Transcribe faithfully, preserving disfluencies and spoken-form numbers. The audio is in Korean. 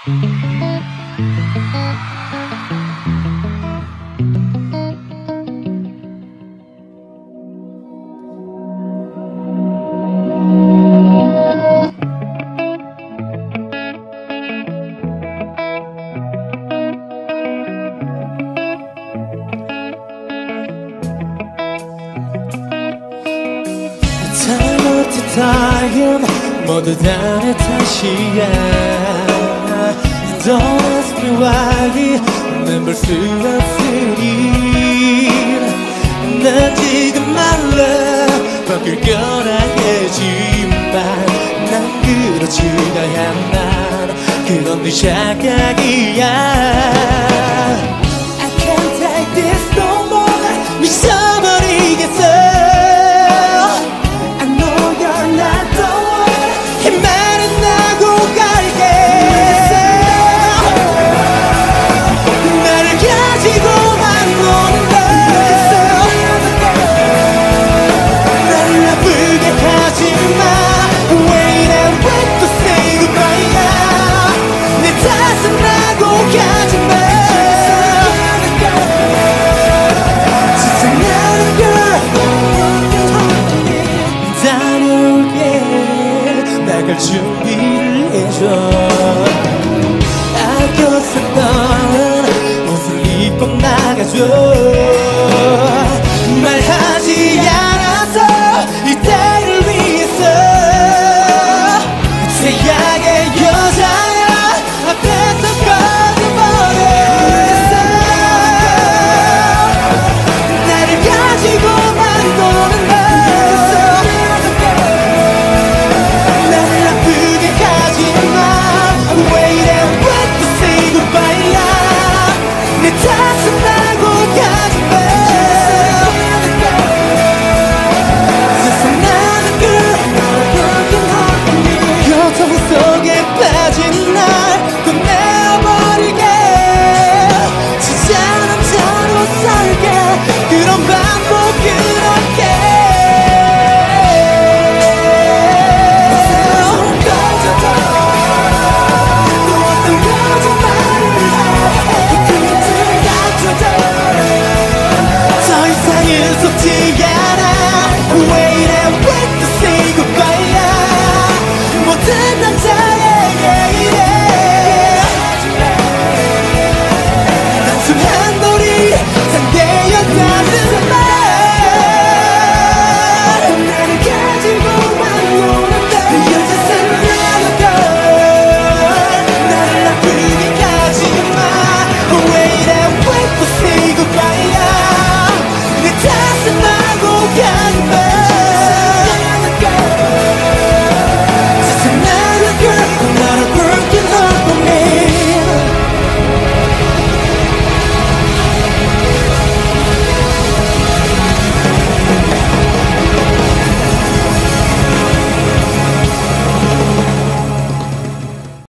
잘못했다면 모두 다 내 탓이야. Don't ask me why 난 볼 수 없으니 난 지금 말라 바뀔 거라 했지만 난 그렇지가 않아. 그건 네 착각이야. I can't take this no more. 미쳐버리겠어. 나갈 준비를 해줘. 아껴 썼던 옷을 입고 나가줘. 말하지 않아.